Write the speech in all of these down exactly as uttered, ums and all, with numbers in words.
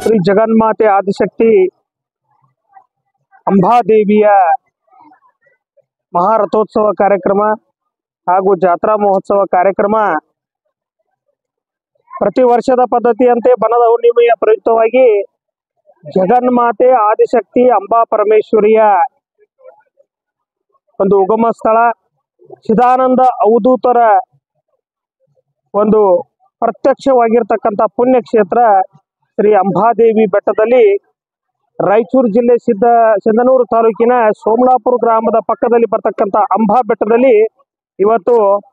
ಶ್ರೀ ಜಗನ್ಮಾತೆ ಆದಿಶಕ್ತಿ ಅಂಬಾದೇವಿಯ ಮಹಾರಥೋತ್ಸವ ಕಾರ್ಯಕ್ರಮ ಹಾಗೂ ಜಾತ್ರಾ ಮಹೋತ್ಸವ ಕಾರ್ಯಕ್ರಮ ಪ್ರತಿ ವರ್ಷದ ಪದ್ಧತಿಯಂತೆ ಬನದ ಹುಣ್ಣಿಮೆಯ ಪ್ರಯುಕ್ತವಾಗಿ ಜಗನ್ಮಾತೆ ಆದಿಶಕ್ತಿ ಅಂಬಾ ಪರಮೇಶ್ವರಿಯ ಒಂದು ಉಗಮ ಸ್ಥಳ ಚಿದಾನಂದ ಅವಧೂತರ ಒಂದು ಪ್ರತ್ಯಕ್ಷವಾಗಿರ್ತಕ್ಕಂಥ ಪುಣ್ಯಕ್ಷೇತ್ರ ಶ್ರೀ ಅಂಬಾದೇವಿ ಬೆಟ್ಟದಲ್ಲಿ ರಾಯಚೂರು ಜಿಲ್ಲೆ ಸಿದ್ದ ಸಿಂಧನೂರು ತಾಲೂಕಿನ ಸೋಮಲಾಪುರ ಗ್ರಾಮದ ಪಕ್ಕದಲ್ಲಿ ಬರ್ತಕ್ಕಂಥ ಅಂಬಾ ಬೆಟ್ಟದಲ್ಲಿ ಇವತ್ತು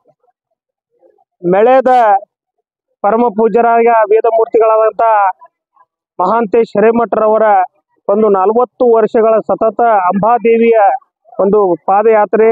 ಮೆಳೆದ ಪರಮ ಪೂಜ್ಯರಾಗ ವೇದಮೂರ್ತಿಗಳಾದಂಥ ಮಹಾಂತೇಶ್ ಹಿರೇಮಠರವರ ಒಂದು ನಲವತ್ತು ವರ್ಷಗಳ ಸತತ ಅಂಬಾದೇವಿಯ ಒಂದು ಪಾದಯಾತ್ರೆ,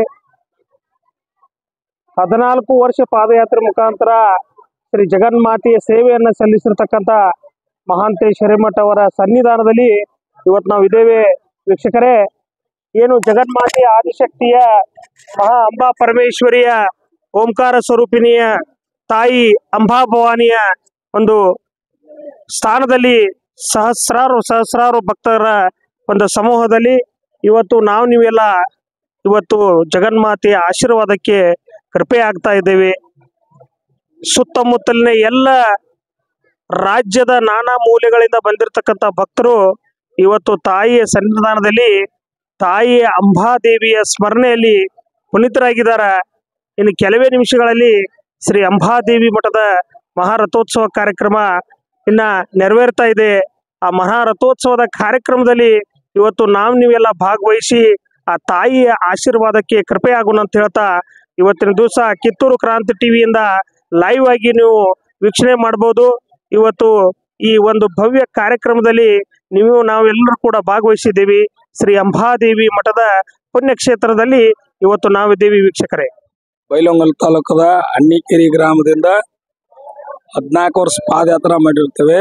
ಹದಿನಾಲ್ಕು ವರ್ಷ ಪಾದಯಾತ್ರೆ ಮುಖಾಂತರ ಶ್ರೀ ಜಗನ್ಮಾತೆಯ ಸೇವೆಯನ್ನು ಸಲ್ಲಿಸಿರ್ತಕ್ಕಂಥ ಮಹಾಂತೇಶ್ ಹಿರೇಮಠ ಅವರ ಸನ್ನಿಧಾನದಲ್ಲಿ ಇವತ್ತು ನಾವು ಇದ್ದೇವೆ. ವೀಕ್ಷಕರೇ, ಏನು ಜಗನ್ಮಾತೆಯ ಆದಿಶಕ್ತಿಯ ಮಹಾ ಅಂಬಾ ಪರಮೇಶ್ವರಿಯ ಓಂಕಾರ ಸ್ವರೂಪಿಣಿಯ ತಾಯಿ ಅಂಬಾ ಭವಾನಿಯ ಒಂದು ಸ್ಥಾನದಲ್ಲಿ ಸಹಸ್ರಾರು ಸಹಸ್ರಾರು ಭಕ್ತರ ಒಂದು ಸಮೂಹದಲ್ಲಿ ಇವತ್ತು ನಾವು ನೀವೆಲ್ಲ ಇವತ್ತು ಜಗನ್ಮಾತೆಯ ಆಶೀರ್ವಾದಕ್ಕೆ ಕೃಪೆ ಆಗ್ತಾ ಇದ್ದೇವೆ. ಸುತ್ತಮುತ್ತಲಿನ ಎಲ್ಲ ರಾಜ್ಯದ ನಾನಾ ಮೂಲೆಗಳಿಂದ ಬಂದಿರತಕ್ಕಂಥ ಭಕ್ತರು ಇವತ್ತು ತಾಯಿಯ ಸನ್ನಿಧಾನದಲ್ಲಿ ತಾಯಿಯ ಅಂಬಾದೇವಿಯ ಸ್ಮರಣೆಯಲ್ಲಿ ಪುನೀತರಾಗಿದ್ದಾರೆ. ಇನ್ನು ಕೆಲವೇ ನಿಮಿಷಗಳಲ್ಲಿ ಶ್ರೀ ಅಂಬಾದೇವಿ ಮಠದ ಮಹಾರಥೋತ್ಸವ ಕಾರ್ಯಕ್ರಮ ಇನ್ನ ನೆರವೇರ್ತಾ ಇದೆ. ಆ ಮಹಾರಥೋತ್ಸವದ ಕಾರ್ಯಕ್ರಮದಲ್ಲಿ ಇವತ್ತು ನಾವು ನೀವೆಲ್ಲ ಭಾಗವಹಿಸಿ ಆ ತಾಯಿಯ ಆಶೀರ್ವಾದಕ್ಕೆ ಕೃಪೆ ಆಗೋಣ ಅಂತ ಹೇಳ್ತಾ ಇವತ್ತಿನ ದಿವಸ ಕಿತ್ತೂರು ಕ್ರಾಂತಿ ಟಿವಿಯಿಂದ ಲೈವ್ ಆಗಿ ನೀವು ವೀಕ್ಷಣೆ ಮಾಡಬಹುದು. ಇವತ್ತು ಈ ಒಂದು ಭವ್ಯ ಕಾರ್ಯಕ್ರಮದಲ್ಲಿ ನೀವು ನಾವೆಲ್ಲರೂ ಕೂಡ ಭಾಗವಹಿಸಿದ್ದೀವಿ. ಶ್ರೀ ಅಂಬಾದೇವಿ ಮಠದ ಪುಣ್ಯಕ್ಷೇತ್ರದಲ್ಲಿ ಇವತ್ತು ನಾವಿದ್ದೀವಿ. ವೀಕ್ಷಕರೇ, ಬೈಲಹೊಂಗಲ ತಾಲೂಕದ ಅಣ್ಣಿಕೇರಿ ಗ್ರಾಮದಿಂದ ಹದಿನಾಲ್ಕು ವರ್ಷ ಪಾದಯಾತ್ರೆ ಮಾಡಿರ್ತೇವೆ.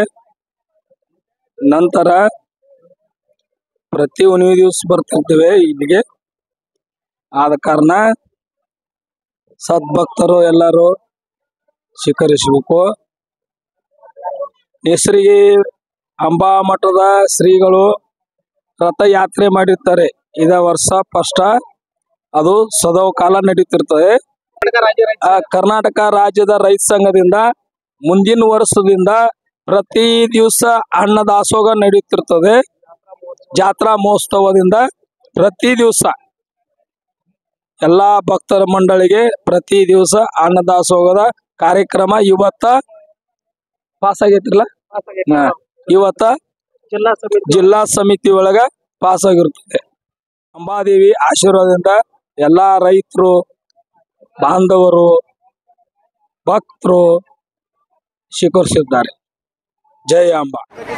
ನಂತರ ಪ್ರತಿ ಹುಣ್ಣಿಮೆ ದಿವಸ ಬರ್ತಿರ್ತೇವೆ ಇಲ್ಲಿಗೆ. ಆದ ಕಾರಣ ಸದ್ಭಕ್ತರು ಎಲ್ಲರೂ ಸ್ವೀಕರಿಸಬೇಕು. ಹೆಸರಿಗೆ ಅಂಬಾ ಮಠದ ಶ್ರೀಗಳು ರಥಯಾತ್ರೆ ಮಾಡಿರ್ತಾರೆ. ಇದ ವರ್ಷ ಫಸ್ಟ್ ಅದು ಸದವ ಕಾಲ ನಡೀತಿರ್ತದೆ. ಕರ್ನಾಟಕ ರಾಜ್ಯದ ರೈತ ಸಂಘದಿಂದ ಮುಂದಿನ ವರ್ಷದಿಂದ ಪ್ರತಿ ದಿವಸ ಅನ್ನದಾಸೋಹ ನಡೆಯುತ್ತಿರ್ತದೆ. ಜಾತ್ರಾ ಮಹೋತ್ಸವದಿಂದ ಪ್ರತಿ ದಿವಸ ಎಲ್ಲಾ ಭಕ್ತರ ಮಂಡಳಿಗೆ ಪ್ರತಿ ದಿವಸ ಅನ್ನದಾಸೋಹದ ಕಾರ್ಯಕ್ರಮ ಇವತ್ತ ಪಾಸ್ ಆಗೈತಿರಲ್ಲ ಇವತ್ತ ಜಿಲ್ಲಾ ಸಮಿತಿ ಒಳಗ ಪಾಸ್ ಆಗಿರ್ತದೆ. ಅಂಬಾದೇವಿ ಆಶೀರ್ವಾದದಿಂದ ಎಲ್ಲಾ ರೈತರು ಬಾಂಧವರು ಭಕ್ತರು ಸ್ವೀಕರಿಸಿದ್ದಾರೆ. ಜೈ ಅಂಬಾ.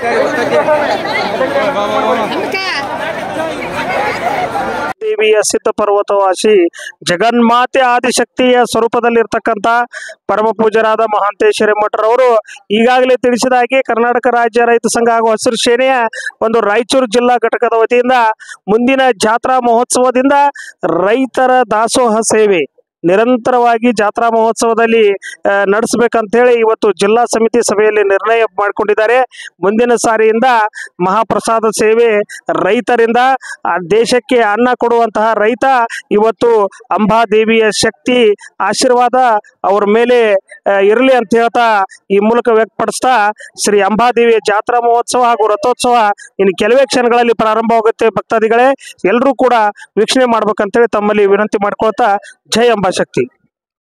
ದೇವಿಯ ಸಿದ್ಧ ಪರ್ವತವಾಸಿ ಜಗನ್ಮಾತೆ ಆದಿಶಕ್ತಿಯ ಸ್ವರೂಪದಲ್ಲಿರ್ತಕ್ಕಂಥ ಪರಮ ಪೂಜ್ಯರಾದ ಮಹಾಂತೇಶ್ ಹಿರೇಮಠರವರು ಈಗಾಗಲೇ ತಿಳಿಸಿದ ಹಾಗೆ ಕರ್ನಾಟಕ ರಾಜ್ಯ ರೈತ ಸಂಘ ಹಾಗೂ ಹಸಿರು ಸೇನೆಯ ಒಂದು ರಾಯಚೂರು ಜಿಲ್ಲಾ ಘಟಕದ ವತಿಯಿಂದ ಮುಂದಿನ ಜಾತ್ರಾ ಮಹೋತ್ಸವದಿಂದ ರೈತರ ದಾಸೋಹ ಸೇವೆ ನಿರಂತರವಾಗಿ ಜಾತ್ರಾ ಮಹೋತ್ಸವದಲ್ಲಿ ನಡೆಸಬೇಕಂತ ಹೇಳಿ ಇವತ್ತು ಜಿಲ್ಲಾ ಸಮಿತಿ ಸಭೆಯಲ್ಲಿ ನಿರ್ಣಯ ಮಾಡಿಕೊಂಡಿದ್ದಾರೆ. ಮುಂದಿನ ಸಾರಿಯಿಂದ ಮಹಾಪ್ರಸಾದ ಸೇವೆ ರೈತರಿಂದ ಆ ದೇಶಕ್ಕೆ ಅನ್ನ ಕೊಡುವಂತಹ ರೈತ ಇವತ್ತು ಅಂಬಾದೇವಿಯ ಶಕ್ತಿ ಆಶೀರ್ವಾದ ಅವರ ಮೇಲೆ ಇರಲಿ ಅಂತ ಹೇಳ್ತಾ ಈ ಮೂಲಕ ವ್ಯಕ್ತಪಡಿಸ್ತಾ ಶ್ರೀ ಅಂಬಾದೇವಿಯ ಜಾತ್ರಾ ಮಹೋತ್ಸವ ಹಾಗೂ ರಥೋತ್ಸವ ಇನ್ನು ಕೆಲವೇ ಕ್ಷಣಗಳಲ್ಲಿ ಪ್ರಾರಂಭವಾಗುತ್ತೆ. ಭಕ್ತಾದಿಗಳೇ, ಎಲ್ಲರೂ ಕೂಡ ವೀಕ್ಷಣೆ ಮಾಡ್ಬೇಕಂತೇಳಿ ತಮ್ಮಲ್ಲಿ ವಿನಂತಿ ಮಾಡ್ಕೊಳ್ತಾ ಜೈ ಅಂಬಾ ಶಕ್ತಿ.